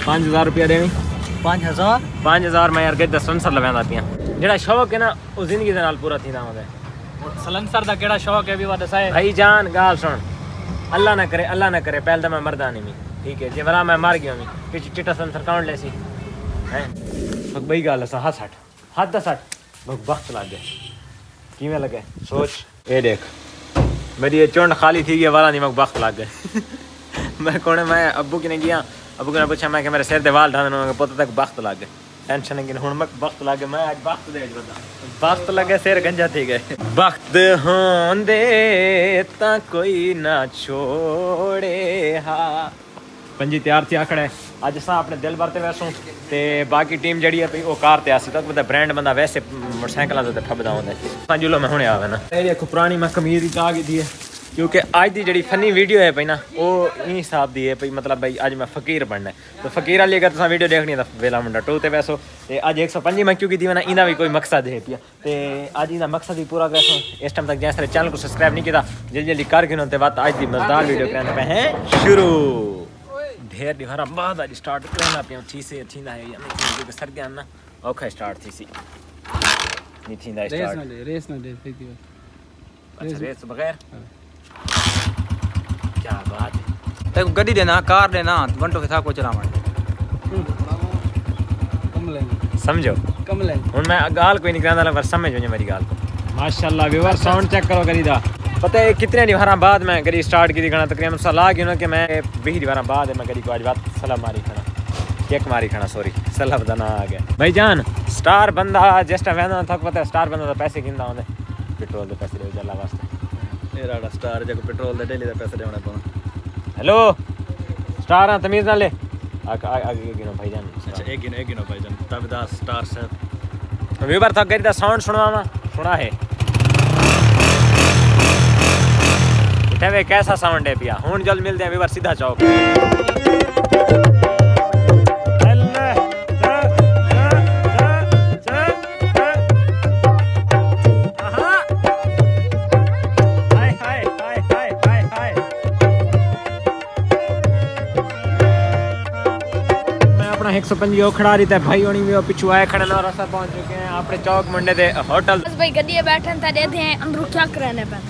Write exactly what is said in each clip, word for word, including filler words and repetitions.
पाँच हज़ार रुपया देनी। पाँच हज़ार पाँच हज़ार मैं यार गज सलंसर लवेंदा पिया जेड़ा शौक है ना वो जिंदगी दे नाल पूरा थींदा होंदा है। सलंसर दा केड़ा शौक है भी वा दसाए भाई जान गाल सुन, अल्लाह ना करे अल्लाह ना करे पहले तो मैं मरदा नहीं मी, ठीक है जे वरा मैं मर गया मी पिछ चिट्टा सलंसर काउंट लेसी हैं बक बई गाल सा हाथ हट हाथ दस हट बक वक्त लग गए किवें लगे सोच ए देख मेरी ये चुंड खाली थी गई वाला नहीं मक वक्त लग गए मैं कौन मैं अब्बू की ने गया अब्बू ने पूछा मैं कि मेरे सिर दे वाल ढाने पता तक वक्त लग गए टेंशन नहीं हुन मक वक्त लग गए मैं आज वक्त दे बंदा वक्त लगे सिर गंजा थी गए वक्त होंदे ता कोई ना छोड़े हा पंजी तैयार थी आखड़े अज अस अपने दिल भरते वैसों ते बाकी टीम जड़ी है वो कार ते आसी तक पता ब्रांड बंदा वैसे मोटरसाइकिल ते ठबदा होंदा जुलो मैं हुणे आवे ना ये देखो पुरानी मैं कमीज ही आ गई थी क्योंकि आज की जी फनी वीडियो है भाई ना वो इन हिसाब की है भाई मतलब भाई अज मैं फकीर बनना है तो फकीर वाली अगर तुम वीडियो देखनी है तो वेला मुंडा टू ते वैसो ते अज एक सौ पंजी मैं क्योंकि दी ना इना भी कोई मकसद है पिया ते अज इनका मकसद ही पूरा वैसो इस टाइम तक जैसे सारे चैनल को सब्सक्राइब नहीं किया जल्दी जल्दी कर गिनो ते बात आज की मजेदार वीडियो करने पे हैं शुरू ढेर दिहारा बाद आज स्टार्ट करना पे थी से थींदा है या नहीं क्योंकि सर गया ना ओके स्टार्ट थी सी नहीं थींदा स्टार्ट रेस ना दे थी अच्छा रेस बगैर क्या बात है ते गड्डी देना कार देना घंटों के था को चलावन कम लेंगे समझो कम लेंगे हुन मैं गाल कोई नहीं करांदा पर समझ वने मेरी गाल को माशाल्लाह व्यूअर साउंड चेक करो करीदा पता है कितने दिहारा बाद मैं गड़ी स्टार्ट की गणा तकरीबन सलाह की ना कि मैं बीस दिहारा बाद मैं गड़ी को आज बात सलाह मारी खड़ा केक मारी खड़ा सॉरी सलाह बदना आ गया भाई जान स्टार बंदा जस्ट वेंदा था पता है स्टार बंदा पैसे गिनदा होंदे पेट्रोल दे पैसे दे जल्ला वास्ते एराड़ा स्टार जको पेट्रोल दे डेली दे पैसे देने पौन हेलो स्टार आ तमीज ना ले आगे आगे गिनो भाईजान अच्छा एक गिनो एक गिनो भाईजान तबदार स्टार से व्यूअर था गरी दा साउंड सुनवावा सुना है इथे वे कैसा साउंड है पिया हुन जल्द मिलते हैं व्यूअर सीधा चौक एक सौ पंजी खड़ा रही था भाई होनी भी पिछू आए खड़े और असा पहुंच चुके हैं अपने चौक मंडे दे होटल बस भाई गड्डी बैठन था देते हैं अंदर क्या कराने पे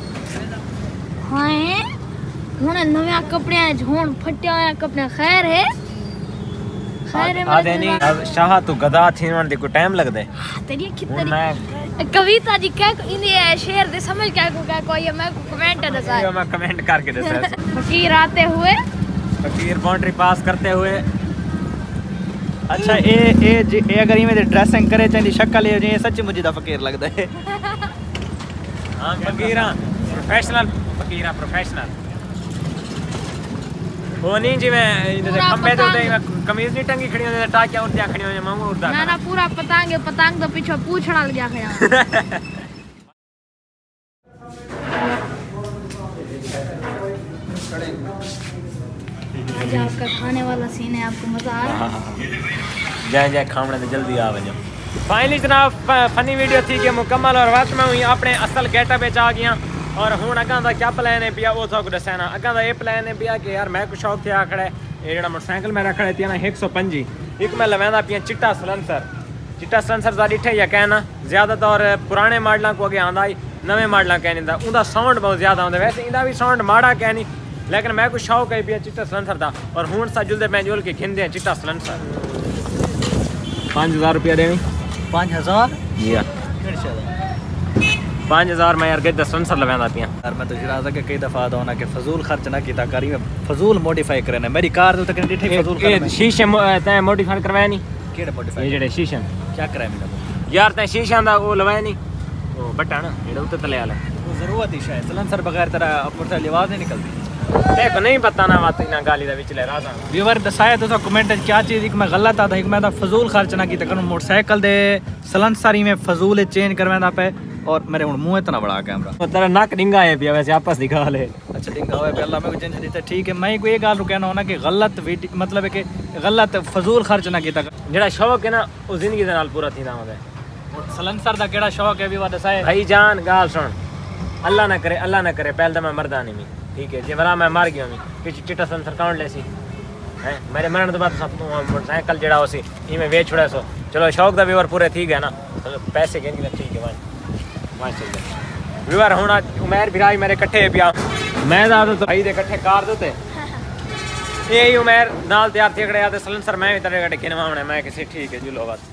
हां हुन नवे कपड़े हुन फटे हुए कपड़े खैर है खैर है आदे नहीं अब शाह तू गधा थीन दे को टाइम लगदे तेरी कितनी कविता जी क्या इन शेर दे समझ क्या को क्या कोई मैं कमेंट दसा मैं कमेंट करके दसा फकीर आते हुए फकीर बाउंड्री पास करते हुए अच्छा ए ए ए अगर इवें ड्रेसिंग करे चंदी शक्ल है ये सच्ची मुझे दा फकीर लगदा है हां फकीर प्रोफेशनल फकीर प्रोफेशनल वो नहीं जी मैं इधर खंबे दे उते कमीज नहीं टंगी खड़ी होने टाकियां उड़दियां खड़ी होने मांगो उड़दा ना ना पूरा पतंग पतंग तो पीछे पूछड़ा लग गया खड़ा आज आपका खाने वाला सीन है आपको मजा आ रहा है जय जय खामने तो जल्दी आ वजो फाइनली जनाब फनी वीडियो थी कि मुकम्मल और वक्त में हुई अपने असल गेटअप में आ गया और हुन अगा दा क्या प्लान है पिया वो तो दसना अगा दा ये प्लान है पिया कि यार मैं कुछ शौक थे आखड़ा ये जेड़ा मोटरसाइकिल मेरा खड़े थी ना एक सौ पंजी एक मैं लवेंदा पिया चिट्टा सलंसर चिट्टा सलंसर दा डिठे या कहना ज़्यादातर पुराने मॉडलों को अगे आंदा नवे मॉडल कह नहीं उनका साउंड बहुत ज़्यादा आंदा वैसे इंदा भी साउंड माड़ा कह नहीं लेकिन मैं कुछ शौक है पिया चिट्टा सलंसर दा और हुन सा जुलदे मैं जुल के खिंदे हैं चिट्टा सलंसर पाँच हज़ार रुपया देवी पाँच हज़ार जी पाँच हज़ार मैं यार गज सलंसर लवेंदा पिया यार मैं तो इरादा के कई दफा होना कि फजूल खर्च ना कीता करी में फजूल मॉडिफाई करने मेरी कार तो तक डिठे फजूल कर शीशे तय मॉडिफाई करवाया नहीं केड़े मॉडिफाई ये जेड़े शीशे क्या कराया मेरा यार तय शीशा दा वो लवाया नहीं वो बट्टा ना जेड़ा उते तले वाला वो जरूरत ही शायद सलंसर बगैर तेरा मोटरसाइकिल आवाज नहीं निकलती देखो नहीं पता ना बात ना गाली दा विच ले राजा व्यूअर दसाया तो कमेंट क्या चीज एक मैं गलत आता एक मैं दा फजूल खर्च ना की तक मोटरसाइकिल दे सलंसर में फजूल चेंज करवांदा पे और मेरे हुन मुंह इतना बड़ा कैमरा तो तेरा नाक डिंगा है पिया वैसे आपस दिखा ले अच्छा डिंगा होए पे अल्लाह मेरे को जिंदगी देता ठीक है मैं कोई ये गाल कहना होना कि गलत मतलब है कि गलत फजूल खर्च ना कीता जेड़ा शौक है ना वो जिंदगी दे नाल पूरा थींदा होंदा है सलंसर दा केड़ा शौक है भी वा दसाए भाई जान गाल सुन अल्लाह ना करे अल्लाह ना करे पहले तो मैं मरदा नहीं मी ठीक है जे वरा मैं मर गया मी पिछ चिट्टा सलंसर काउंट लेसी है मेरे मरण तो बाद सब मोटरसाइकिल जड़ा उसी इवें वेच छुड़ा सो चलो शौक दा व्यूअर पूरे थी गए ना चलो पैसे गेंदी ना ठीक है भाई वहां चल जा व्यूअर होना उमेर भिराई मेरे इकट्ठे पिया मैं दा तो भाई दे इकट्ठे कार दोते ये ही उमेर नाल तैयार थी खड़े आते सलन सर मैं भी तेरे गड्ढे किनवावणे मैं किसी ठीक है जुलो बस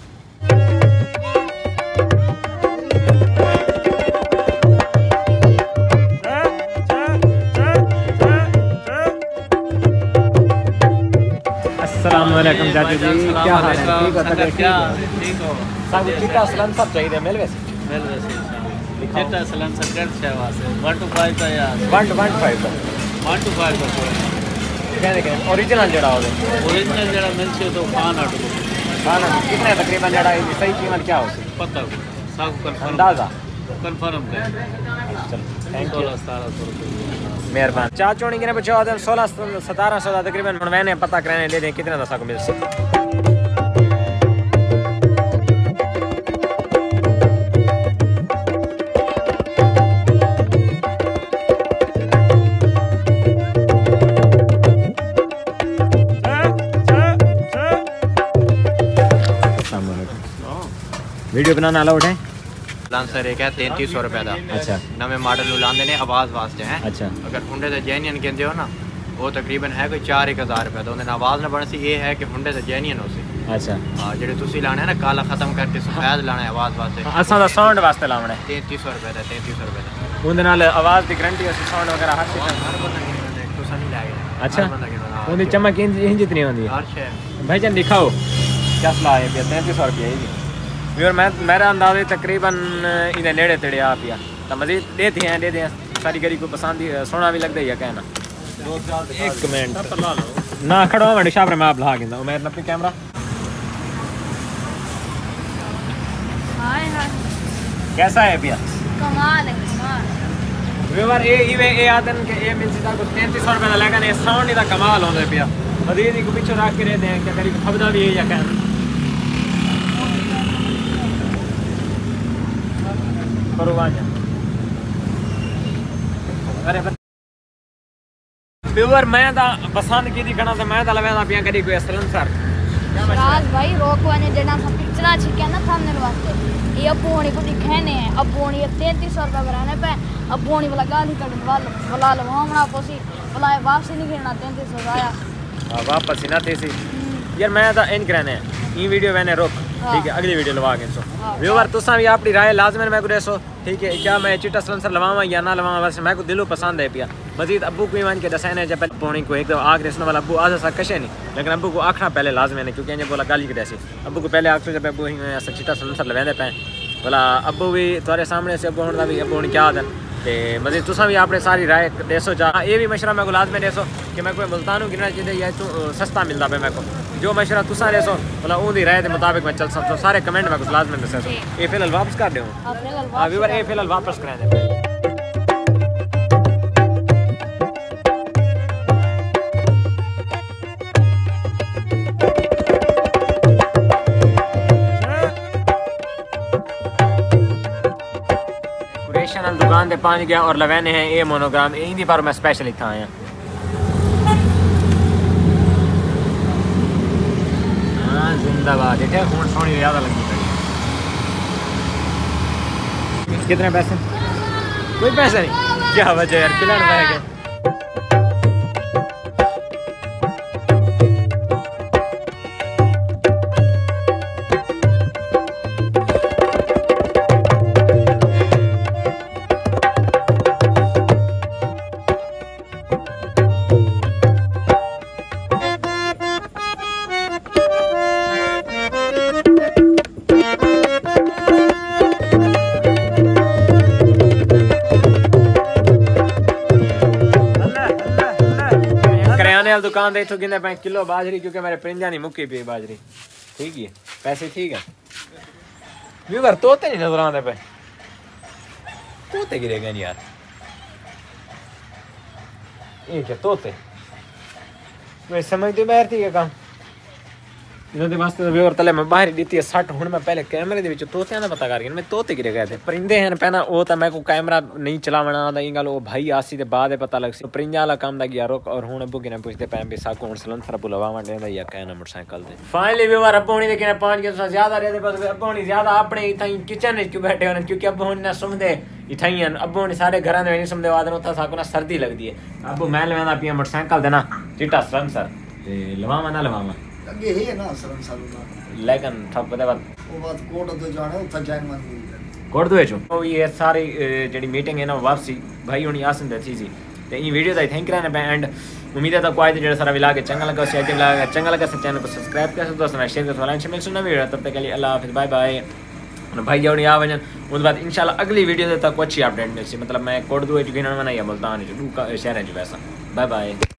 अस्सलामुअलैकुम चाचू जी क्या हाल है ठीक हो तबीयत क्या ठीक हो सब चिट्टा सलन सब चाहिए मिल वैसे मिल वैसे चिट्टा सलन सब कर सेवा से वन टू फाइव का यार वन टू वन फाइव का वन टू फाइव का कहने के ओरिजिनल जड़ा हो ओरिजिनल जड़ा मिलसे तो खान आटो खान कितने तकरीबन जड़ा सही कीमत क्या हो पता सब कंफर्म अंदाजा कंफर्म कर चलो थैंक यू सतारह सौ मेहरबान चाचोनी के ने बचा दे सोलह सतारह सौ तकरीबन मैंने पता करने ले दे कितने दसा को मिल सकता वीडियो बनाना अलाउड है लांसर एक है तैंतीस सौ रुपए का अच्छा नवे मॉडल लाने ने आवाज़ वास्ते हैं अच्छा अगर हुंडे से जेन्यन कहते हो ना वो तकरीबन है कोई चार एक हज़ार रुपये तो उन्हें आवाज़ ना बन सी ये है कि हुंडे से जेन्यन हो सी अच्छा हाँ जेडे तुसी लाने है ना काला खत्म करके सफेद लाना है आवाज़ वास्ते असा दा साउंड वास्ते लाना है तैंतीस सौ रुपये का तैंतीस सौ रुपये का उन्हें नाल आवाज़ की गारंटी है साउंड वगैरह हर चीज़ हर बंदा तुसा नहीं लाएगा अच्छा उन्हें चमक इंज जितनी होती है हर शय भाईजान दिखाओ क्या सलाह है तैंतीस सौ रुपये है व्यूअर मैं मेरा अंदाज़े तकरीबन इन्हें नेड़े तेड़े आ पिया तो मज़ीद देते हैं दे दें सारी गरी को पसंद ही सोना भी लगता ही है कहना एक मिनट ना खड़ो मैं शाप मैं आप ला गिंदा उमेर नपी कैमरा कैसा है पिया कमाल है कमाल व्यूअर ए इवे ए आदन के ए मिल सीधा को तैंतीस सौ रुपये लगा ने साउंड ही दा कमाल होंदे पिया मज़ीद को पीछे रख के दे क्या करी खबदा भी है या कहना अरे व्यूअर मैं दा पसंद की दिखना तो मैं दा लवेदा पिया करी कोई असलन सर राज भाई रोकवाने जेना सा पिक्चरा छिके ना थंबनेल वास्ते ये अबोणी को दिखाने है अबोणी तैंतीस सौ रुपये भराने पे अबोणी वाला गाली कट वाला वाला लवावना पोसी वाला वापस नहीं करना तैंतीस सौ आया हां वापस ही ना थे सी यार मैं दा इन कराने ये वीडियो मैंने रोक ठीक है अगली वीडियो लवा के सो व्यूअर तुसा भी अपनी राय लाजमन मैं को देसो ठीक है क्या मैं चिट्टा सलेंसर लवावा या ना लवावा वैसे मैं को दिलो पसंद है पिया मजीद अब्बू को ईमान के दसाने जब पौनी को एकदम आग रेसने वाला अब्बू आज सा कशे नहीं लेकिन अब्बू को आखना पहले लाजमन है क्योंकि इन्हें बोला गाली के जैसे अब्बू को पहले आखो जब अब्बू चिट्टा सलेंसर लवेंदे पे बोला अब्बू भी तुम्हारे सामने से अब्बू होने भी अब्बू क्या आदन ते मजीद तुसा भी अपने सारी राय देसो जा ये भी मशवरा मैं को लाजमी देसो कि मैं कोई मुल्तानू गिनना चाहिए या तू सस्ता मिलता पे मैं को जो मशवरा तुसा देसो बोला उनकी राय के मुताबिक मैं चल सकता सारे कमेंट में कुछ लाजमी दसे ये फिलहाल वापस कर दे हां व्यूअर ये फिलहाल वापस करा दे दुकान पे पहुंच गया और लगाने हैं ये मोनोग्राम यही पर मैं स्पेशल इतना आया हाँ जिंदाबाद देखे खून सोनी ज़्यादा लगी कितने पैसे कोई पैसे नहीं क्या वजह यार खिलाड़ रह गए दुकान दे तो गिने पे किलो बाजरी क्योंकि मेरे परिंजा नहीं मुक्की पी बाजरी ठीक है पैसे ठीक है व्यूअर तोते नहीं नजर आते पे तोते गिरे गए यार ये क्या तोते वे समझ तो बैठ थी क्या काम इन्होंने वास्ते वे और तले मैं बाहर दी थी सट हुन मैं पहले कैमरे दे विच तोते दा पता कर गया मैं तोते गिरे गए थे परिंदे हैं पहना ओ ता मैं को कैमरा नहीं चलावना दा ई गल ओ भाई आसी ते बाद पता लग सी परिंजा वाला काम दा गया रोक और हुन अब्बू की ने पूछते पैम भी साको हुन सलंसर बुलावा मंडे दा या कहना मोटरसाइकिल दे फाइनली वी वार अब्बू ने के पांच के ज्यादा रे बस अब्बू ने ज्यादा अपने इथाई किचन में क्यों बैठे होने क्योंकि अब्बू ने सुमदे इथाई अब्बू ने सारे घरां दे नहीं सुमदे वादन उथा साको ना सर्दी लगदी है अब्बू मैं लेवांदा पिया मोटरसाइकिल देना चिट्टा सलंसर ते लवावा ना लवावा अगे है ना सलंसर दा लेकिन ठप दे बाद वो बात कोट तो जाने उथा जान मन कोट दो चो ओ ये सारी जेडी मीटिंग है ना वापसी भाई हुनी आसन दे थी ते ई वीडियो दा थैंक रहने एंड उम्मीद है तो कोई जेड़ा सारा विला के चंगा लगा से आइटम लगा चंगा लगा से चैनल को सब्सक्राइब कर दोस्तों में शेयर कर वाला इंशाल्लाह सुनना वीडियो तब तक के लिए अल्लाह हाफिज बाय बाय भाई जौनी आ वजन उस बाद इंशाल्लाह अगली वीडियो तक अच्छी अपडेट मिलसी मतलब मैं कोट दो एजुकेशन मना या मुल्तान जो शहर है जो वैसा बाय बाय।